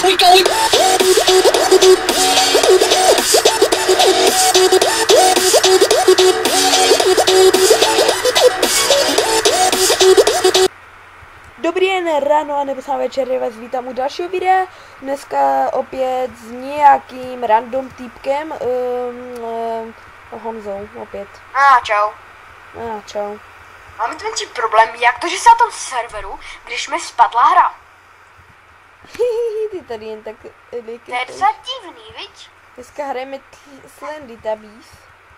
we going. Dobrý den, ráno a nebo sám večer, já vás vítám u dalšího videa. Dneska opět s nějakým random týpkem, Honzou, opět. Čau. Čau. Máme tu menší problém, jak to, že se na tom serveru, když mi spadla hra. Ty tady jen tak To je docela divný, viď? Dneska hrajeme Slendy Tabbies.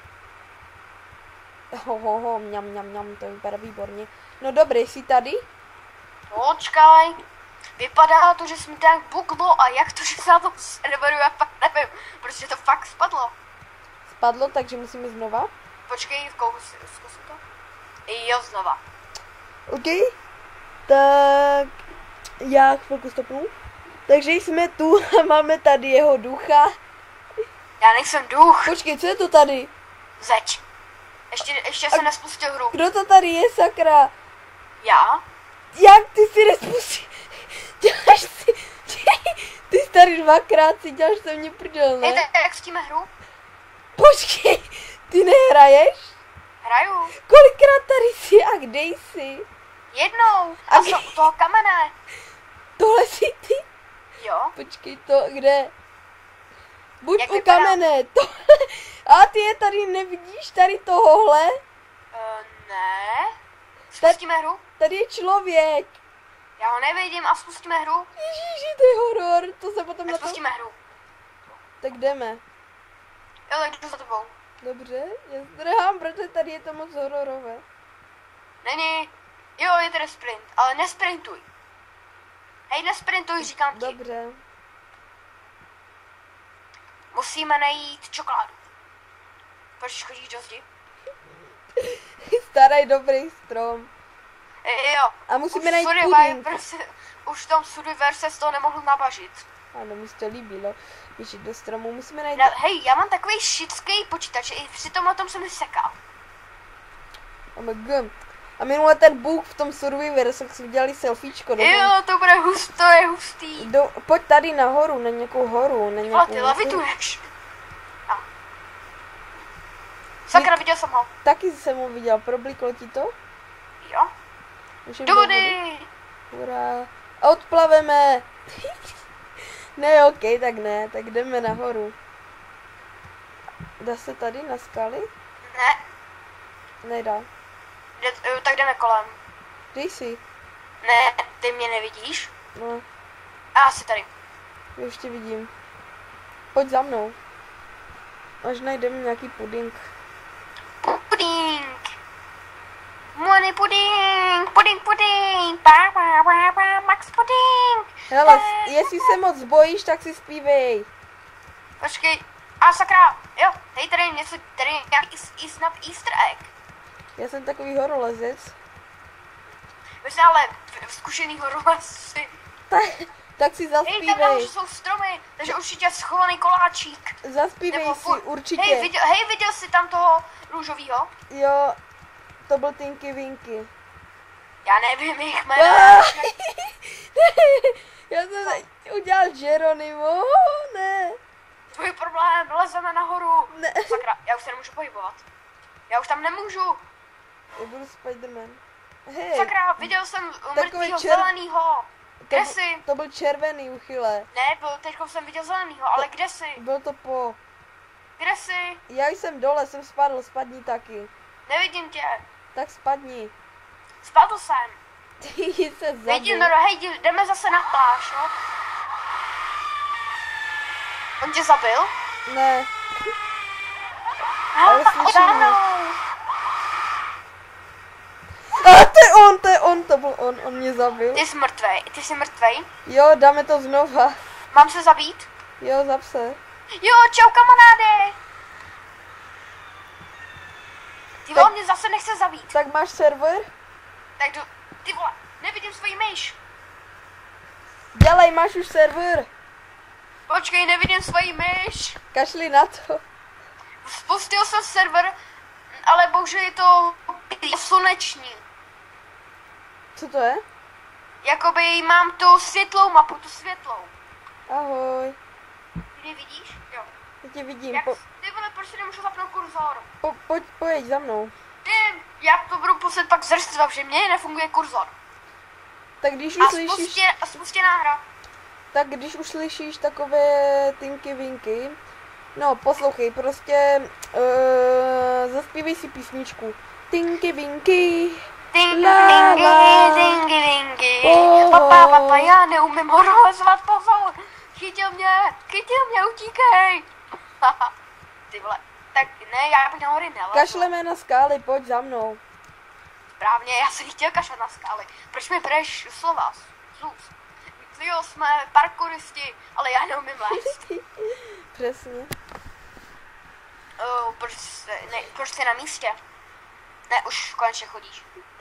Mňam, to vypadá výborně. No dobrý, jsi tady? Počkaj. Vypadá to, že jsi mi tak buglo a jak to, že se na tom serveru, já fakt nevím, protože to fakt spadlo. Spadlo, takže musíme znova? Počkej, zkusím to. Jo, znova. OK, tak já chvilku stopnu. Takže jsme tu a máme tady jeho ducha. Já nejsem duch. Počkej, co je to tady? Zeď. Ještě jsem nespustil hru. Kdo to tady je, sakra? Já? Jak ty si nespustil? Děláš si... Ty jsi tady dvakrát si děláš se mě prdel, ne? Hej, tak jak pustíme hru? Počkej, ty nehraješ? Hraju. Kolikrát tady jsi a kde jsi? Jednou. A jsem u toho kamene. Tohle jsi ty? Jo. Počkej, to kde? Buď Jak u vypadá? kamene, tohle. A ty je tady nevidíš, tady tohohle? Ne. Spustíme hru? Tady je člověk. Já ho nevidím a spustíme hru. Ježíši, to je horor, to se potom Tak na to... spustíme hru. Tak jdeme. Jo, tak jdu za tebou. Dobře, já zdrhám, protože tady je to moc hororové. Není. Jo, je tady sprint, ale nesprintuj. Hej, nesprintuj, říkám ti. Dobře. Musíme najít čokoládu. Proč chodíš do zdi? Starý dobrý strom. Jo. A musíme Už najít Survivor puding. Už v tom Survivor se z toho nemohl nabažit. Ano, mi se to líbilo. Běžet do stromu, musíme najít... Hej, já mám takový šitský počítač, i při tomhle tom jsem vysekal. Oh my God. A minule ten Bůh v tom Survivor, jsme si udělali selfiečko. Jo, to bude to je hustý. Pojď tady nahoru, na nějakou horu, na nějakou... Ty levituješ. Sakra, viděl jsem ho. Taky jsem ho viděl, probliklo ti to? Jo. Můžeme Do do vody. Hurá. A odplaveme. Ne, OK, tak ne, tak jdeme nahoru. Dá se tady na skaly? Ne, Nedá. tak jdeme kolem. Kde jsi? Ne, ty mě nevidíš? No, A jsi tady. ještě vidím. Pojď za mnou. Až najdeme nějaký puding. Puding. Money puding. Puding. Pa, Max puding. Hele, jestli se moc bojíš, tak si zpívej. Počkej. A sakra. Jo, tady nějaký snad easter egg. Já jsem takový horolezec. Vy jste ale zkušený horolezci. Tak si Hej, tam nahoře zaspívej. jsou stromy, takže určitě schovaný koláčík. Zaspívej Nebo si, určitě. Hej, viděl jsi tam toho růžovýho? Jo, to byl Tinky Winky. Já nevím jejich jména. Já jsem udělal Geronimo, ne. Tvůj problém, lezeme nahoru. Ne. Sakra, já už se nemůžu pohybovat. Já už tam nemůžu. Já budu Spiderman. Hej, Sakra, viděl jsem mrtvýho čer- zelenýho. Kde jsi? to byl červený uchyle. Ne, teďko jsem viděl zelenýho, ale kde jsi? Byl to po. Kde jsi? Já jsem dole, jsem spadl, spadni taky. Nevidím tě. Tak spadni. Spadl jsem. Ty se Vidím, zabil. no hej, jdeme zase na pláž, jo? On tě zabil? Ne. Ale slyším ho. A to byl on mě zabil. Ty jsi mrtvej. Jo, dáme to znova. Mám se zabít? Jo, zap se. Jo, čau kamaráde. Ty vole, mě zase nechce zabít. Tak máš server? Tak jdu, ty vole, nevidím svoji myš. Dělej, máš už server. Počkej, nevidím svoji myš. Kašli na to. Spustil jsem server, ale bohužel je to sluneční. Co to je? Jakoby mám tu světlou mapu, tu světlou. Ahoj. Kdy vidíš? Jo. Já tě vidím. Jak, ty vole, proč si nemůžu zapnout kurzor? Pojeď za mnou. Ty, já to budu poslat pak zrstva, že mně nefunguje kurzor. Tak když už slyšíš... A spustěná hra. Tak když už slyšíš takové tinky vinky, no poslouchej, prostě zaspívej si písničku. Tinky vinky, la la, Dingy, dingy. Papa, já neumím ho rozvat, pozor. Chytil mě, utíkej. Ty vole, tak ne, já bych nahory nelezl. kašleme na skály, pojď za mnou. Správně, já jsem chtěl kašlat na skály. Proč mi bereš slova? Zus. Jo, jsme parkouristi, ale já neumím lézt. Přesně. Proč jsi na místě? Ne, už konečně chodíš.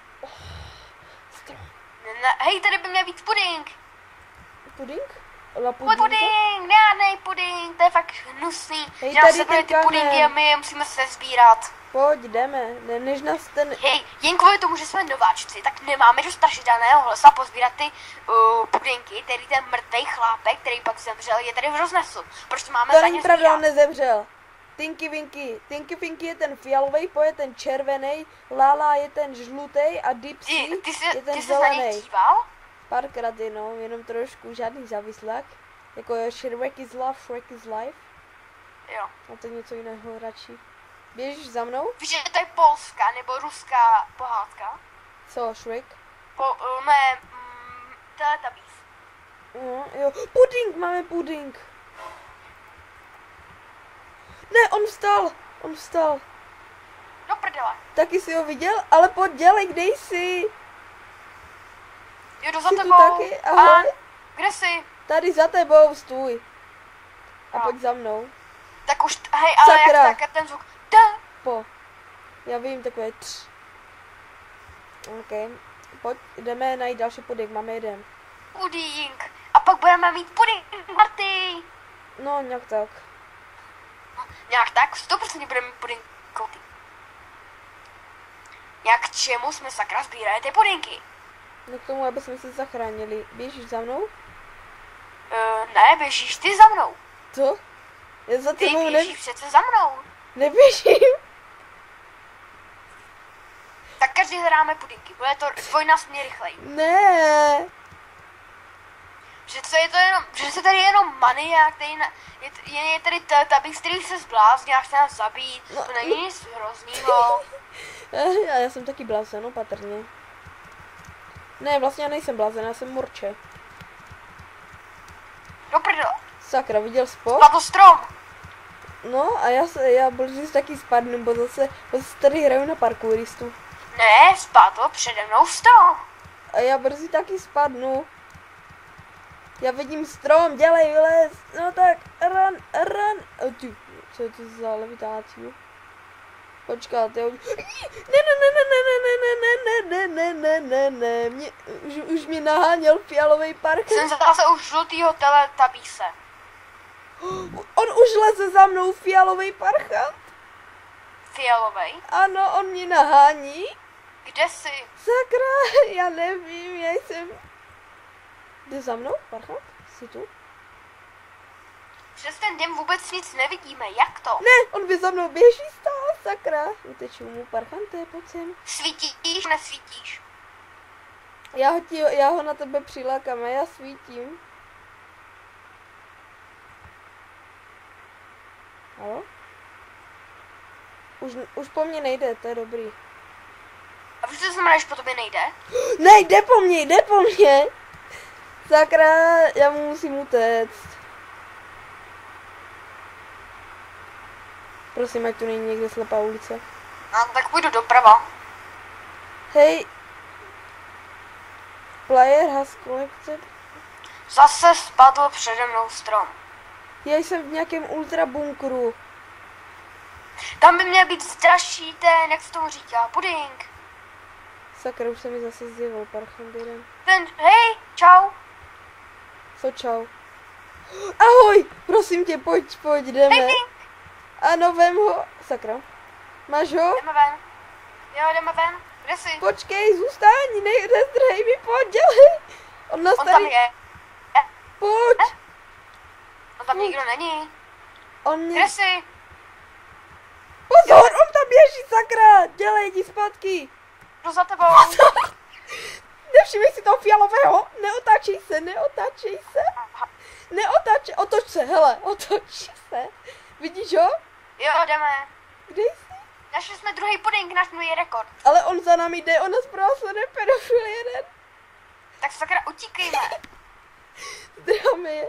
Hej, tady by měl být puding. Puding? La pudinka? Puding, žádnej puding, to je fakt hnusný. Hej, Že nás tady sebrali ten ty pudingy a kamen. my je musíme se sbírat. Pojď, jdeme, než nás ten... Hej, jen kvůli tomu, že jsme nováčci, tak nemáme do strašidelného lesa pozbírat ty pudinky, který ten mrtvej chlápek, který pak zemřel, je tady v roznesu. Proč to máme To za není ně pravda, sbírat? on nezemřel. Tinky Winky je ten fialový, po je ten červený, Lala je ten žlutý a Dipsy je Ty ten jsi se na něj zelený. díval? Párkrát jenom trošku, žádný závislák. Jako Shrek is love, Shrek is life. Jo. A to něco jiného radši. Běžíš za mnou? Víš, že to je polská nebo ruská pohádka? Co, Shrek? Ne, Teletubbies. No, jo. Puding, máme puding. Ne, on vstal. Do prdele. Taky jsi ho viděl? Ale pojď, dělej, kde jsi? Jdu za Jsi tu tebou. taky? Ahoj. Kde jsi? Tady za tebou, stůj. A No. pojď za mnou. Tak už, hej, ale Sakra. jak ten zvuk? Da. Já vím, takové tř. OK. Pojď, jdeme najít další puding, máme jeden. Puding. A pak budeme mít puding, Marty. No, nějak tak. Nějak tak, 100% budeme mít puding. Koty. Jak k čemu jsme sakra sbírali ty pudinky? No k tomu, aby jsme se zachránili. Běžíš za mnou? Ne, běžíš ty za mnou. Co? Já za Ty tebou běžíš přece za mnou. neběžím. Tak každý hráme pudinky, bude to dvojnásobně rychleji. Ne. Že co je to jenom, že se tady jenom maniak, který je tady Teletubbies, který se zblázni a chce nás zabít, No, to není nic hroznýho. Já jsem taky blázen, no patrně. Ne, vlastně já nejsem blázen, já jsem murče. Do prdele, Sakra, viděl jsi po? spadl strom. No a já brzy taky spadnu, bo zase tady hraju na parkouristu. Ne, spadl přede mnou strom. A já brzy taky spadnu. Já vidím strom, dělej, vylez. No tak, run. Ty, co je to za levitaci? Počkat, jo. Ne. Už mě naháněl fialový park. Jsem zase už žlutýho Teletubbiese. On už leze za mnou, fialový parchant. Fialovej. Ano, on mě nahání. Kde jsi? Sakra, já nevím, já jsem... Jde za mnou, parchant? Jsi tu? Přes ten den vůbec nic nevidíme, jak to? Ne, on by za mnou běží stál, sakra. Uteču mu, parchante, pojď sem. Svítíš, nesvítíš? Já ho na tebe přilákám a já svítím. Halo? Už po mně nejde, to je dobrý. A víš, co znamená, že po tobě nejde? Ne, jde po mně. Sakra, já mu musím utéct. Prosím, ať tu není někde slepá ulice. No, tak půjdu doprava. Hej. Player has collected. Zase spadl přede mnou strom. Já jsem v nějakém ultra bunkru. Tam by měl být strašný ten, jak se tomu říká, puding. Sakra, už se mi zase zjevil parchant jeden. Ten, hej, čau. Co čau? Ahoj, prosím tě, pojď, jdeme. Hej, Ano, vem ho. Sakra. Máš ho? jdeme ven. Jo, jdeme ven. Kde jsi? Počkej, zůstaň, nezdrhej mi, pojď, dělej. On nás On tam tady, je. pojď. tam nikdo není. On mě... Kde jsi? Pozor, on tam běží, sakra! Dělej, jdi zpátky! Jdu za tebou. Nevšimej si toho fialového, neotáčej se, neotáčej se. Otoč se, hele, otoč se. Vidíš ho? Jo, jdeme. Kde jsi? Našli jsme druhý puding, náš nový rekord. Ale on za námi jde, on nás pronásleduje pedofil jeden. Tak sakra, utíkejme. Zdráme je.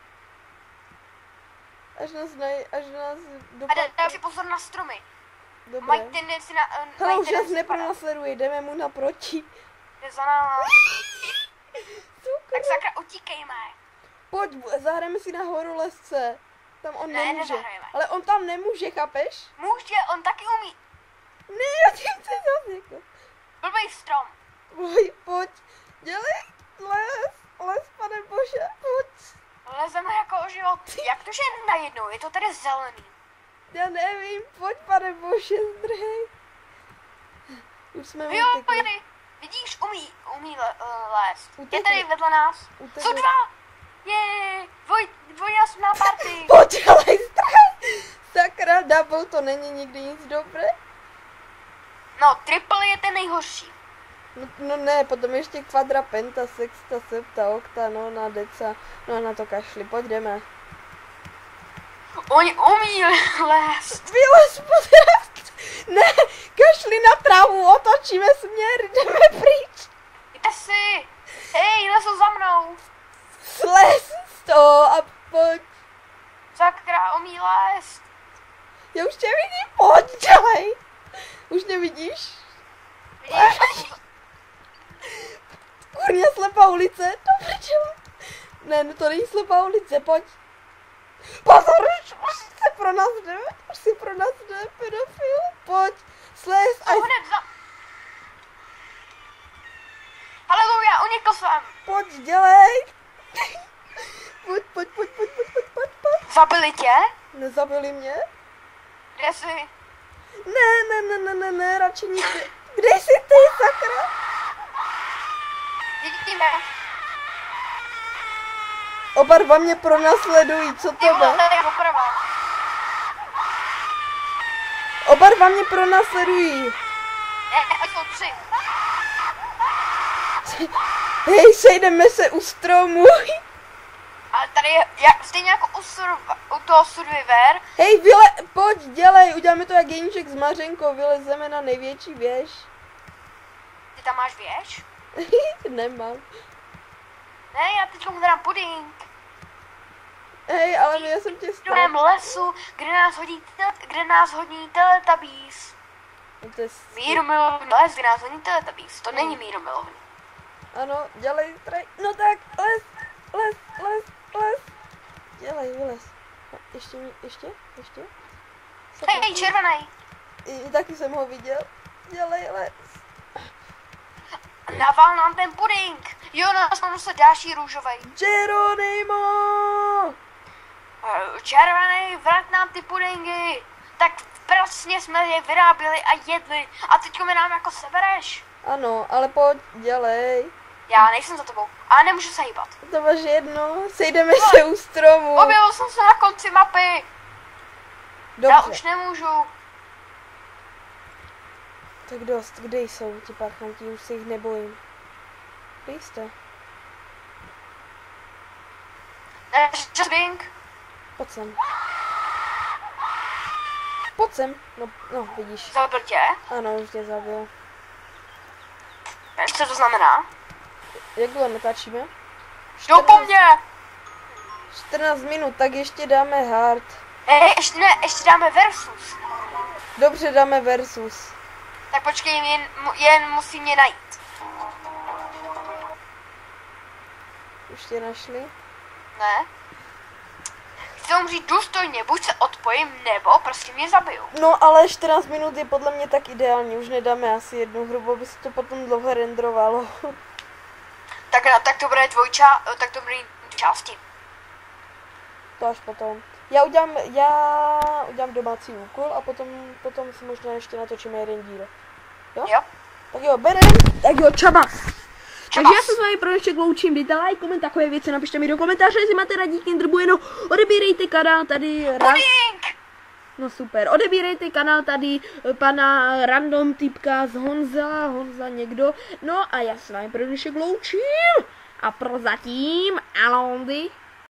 Až nás A dej si pozor na stromy. Dobré. Mají tendenci na... Hele, už nás nepronásleduje, jdeme mu naproti. Jde za náma. Super. Tak sakra, utíkejme. Pojď, zahrajeme si na horolezce. Tam on Ne, nemůže. nezahrajeme. Ale on tam nemůže, chápeš? Může, on taky umí. Ne, já tím chci zase jako. Blbej strom. Pojď, dělej, les, pane bože, pojď. Lezeme jako o život. Jak to, že najednou? Je to tady zelený. Já nevím, pojď, pane bože, zdrhej. Už jsme Jo, utekli. pojď. Vidíš, umí lézt. Je Utekli. tady vedle nás. Utekli. Jsou dva. Je, dvojnásobná party. Pojď, dělej, zdrhej. Sakra, double, to není nikdy nic dobré. No, triple je ten nejhorší. No ne, potom ještě kvadra, penta, sexta, septa, okta, nona, deca. No a na to kašli, pojď jdeme. Oni umí lézt. Vylez, podraz! Ne, kašli na trávu, otočíme směr, jdeme pryč. Jděte si. Hej, lezu za mnou. Slez z toho a pojď. Sakra, umí lézt. Já už tě vidím, pojď, dělej. Už nevidíš? Vidíš? Kurně, slepá ulice, do prdele. Ne, no to není slepá ulice, pojď. Pozor, už si pro nás jde pedofil, pojď, slez a Jsou hned za... Haleluja, unikl jsem. pojď, dělej. Pojď. Zabili tě? Nezabili mě? Kde jsi? Ne, radši nikdy. Kde jsi ty, sakra? Vidíme. Oba dva mě pronásledují, co Ty to vole, je? to je poprava. Oba dva mě pronásledují. Ne, jsou tři. Hej, sejdeme se u stromu. Ale tady je stejně jako u toho Survivor. Hej, pojď, dělej, uděláme to jak Jeníček s Mařenkou, vylezeme na největší věž. Ty tam máš věž? Nemám. Ne, já teď mu dám puding. Hej, ale já jsem tě V druhém lesu, kde nás hodí Teletubbies. To je Mírumilovný les, kde nás hodí Teletubbies. To není mírumilovný. Ano, dělej, no tak, les. Dělej, vylez. A ještě? Hej, červený. Taky jsem ho viděl. Dělej, les. Naval nám ten puding. Jo, nás mám se další růžovej. Geronimo! Červený, vrať nám ty pudingy. Tak přesně jsme je vyráběli a jedli. A teďko mi nám jako sebereš. Ano, ale pojď, dělej. Já nejsem za tebou. A nemůžu se hýbat. To máš jedno, sejdeme se u stromu. Objevil jsem se na konci mapy. Já Dobře, už nemůžu. tak dost, kde jsou ti parchanti, už se jich nebojím. Kde jste? Just puding. Pojď sem. No, vidíš. Zabil tě. Ano, už tě zabil. Co to znamená? Jak dlouho natáčíme? Jdou po mně. 14 minut, tak ještě dáme hard. Ještě dáme versus. Dobře, dáme versus. Tak počkej, jen musí mě najít. Už tě našli? Ne? Chci umřít důstojně, buď se odpojím, nebo prostě mě zabiju. No, ale 14 minut je podle mě tak ideální, už nedáme asi jednu hru, bo by se to potom dlouho renderovalo. Tak to bude tak to bude části. To až potom. Já udělám domácí úkol a potom si možná ještě natočíme jeden díl. Jo? Jo. Tak jo, berem. Tak jo, čabas. Takže já se s vámi pro dnešek loučím, dejte like, koment, takové věci, napište mi do komentáře, jestli máte radí Kinder Bueno, odebírejte kanál tady... No super, odebírejte kanál tady pana random typka z Honza někdo, no a já s vámi pro dnešek loučím a prozatím, alondy.